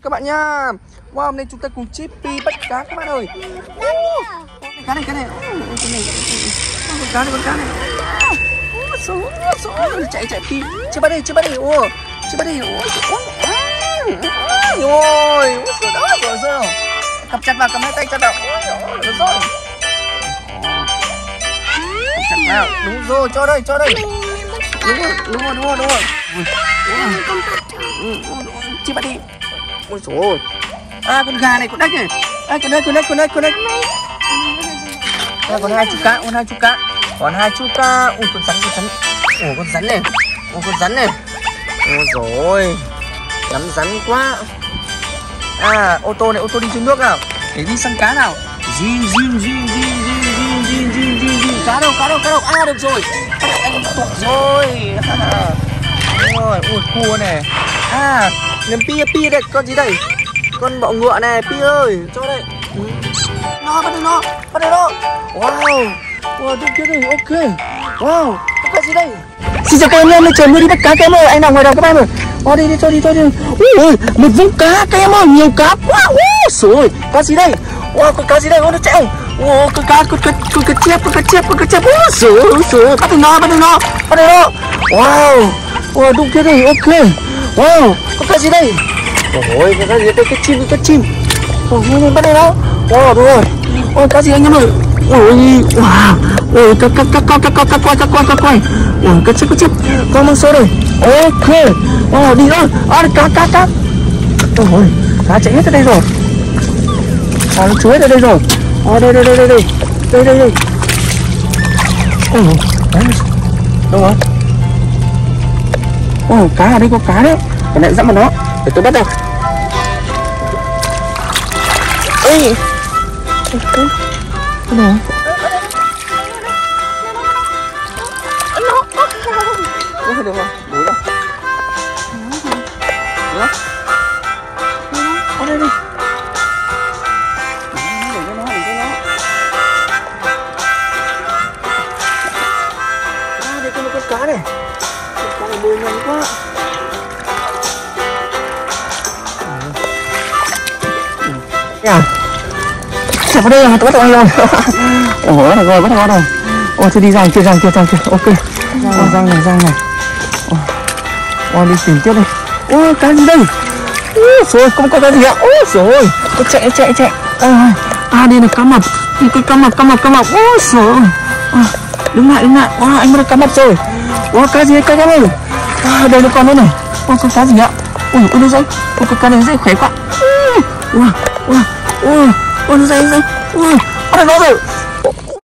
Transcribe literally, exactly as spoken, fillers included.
Các bạn nha. Wow, hôm nay chúng ta cùng Chippy bắt cá các bạn ơi. Cá này, cá này. Con cá này, con cá này. Số, số. Chạy, chạy. Chưa bắt đi, chưa bắt đi. Ủa, chưa bắt đi. Ủa, ôi, rồi, rồi, rồi. Cầm chặt vào, cầm hai tay chặt vào. Ôi, được rồi. Chặt vào, đúng rồi, cho đây, cho đây. Đúng rồi, đúng rồi, đúng rồi, đúng rồi. Chưa bắt đi. Ôi dồi ôi. À, con gà này con đách này. À, con đây, con đây, con đây, con đây. À, còn hai chú cá, còn hai chú cá. Còn hai chú cá. Ui, con rắn, con rắn. Ủa, con rắn này. Ủa, con rắn này. Ôi dồi ôi. Lắm rắn quá. À, ô tô này, ô tô đi trên nước nào. Để đi săn cá nào. Zin, zin, zin, zin, zin, zin, zin, zin, zin, zin. Cá đâu, cá đâu, cá đâu. À, được rồi. Anh tuột rồi. Rồi, ui, cua này. À, làm Pi, Pi đây, con gì đây? Con bọ ngựa này, Pi ơi, cho đây. Ừ. Nó, bắt được nó, bắt được nó. Wow, wow, được kia này, ok. Wow, có cái gì đây? Xin chào các em, hôm nay trời mưa đi bắt cá các em ơi, anh nào ngoài đầu các em ơi. Wow, đi đi, cho đi, cho đi. Ui, một vũng cá các em ơi, nhiều cá quá. Ui, rồi, cá gì đây? Wow, con cá gì đây? Ô, nó chạy. Wow, con cá, con cá, con cá chép, con cá chép, con cá chép. Ui, rồi, rồi, bắt được nó, bắt được nó, bắt được nó. Wow, wow, đúng kia này, ok. Wow, có cái gì đây? Ôi, có cái gì đây? Cái chim, cái chim. Ôi, bắt đây đó. Wow, đúng rồi. Ôi, cá gì anh em ơi? Ôi, wow. Ôi, cá, cá, cá, cá, cá, cá, cá, quay, cá, quay, cá, quay. Ôi, cá chip, cá chip. Con mang số đây. Ok. Wow, đi thôi. À, cá, cá, cá. Ôi, cá chạy hết ra đây rồi. À, nó chuối ra đây rồi. À, đây, đây, đây, đây, đây. Đây, đây, đây. Ôi, đấy. Đâu rồi? Ồ, cá ở đây có cá đấy. Cái này dẫm vào nó. Để tôi bắt đâu. Ê. Cái nào? Nó được không? Đủ đâu? Được. Ở đây đi. Để cho nó, để cho nó. À, đây có một con cá này. Con này bơi nhanh quá. À, chạy vào đây là tôi bắt được rồi. Ồ, bắt được rồi, bắt được rồi. Ồ, chưa đi răng, chưa răng, chưa răng, chưa. Ok. Ồ, răng này, răng này. Ồ, ồ, đi tìm tiếp đây. Ồ, cá gì đây? Ôi, rồi, không có cá gì ạ. Ôi, rồi, tôi chạy, chạy, chạy. À, à, đây là cá mập. Đây cái cá mập, cá mập, cá mập. Ôi, rồi. À, đứng lại, đứng lại. Wow, anh bắt được cá mập rồi. Wow, cá gì đây, cá ơi? À, đây nó con nữa này. Wow, con cá gì ạ? Ôi, ôi, nó dậy. Ôi, con cá này dậy khỏe quá. Wow, wow, wow, wow, nó dậy, dậy. Wow, bắt được nó rồi.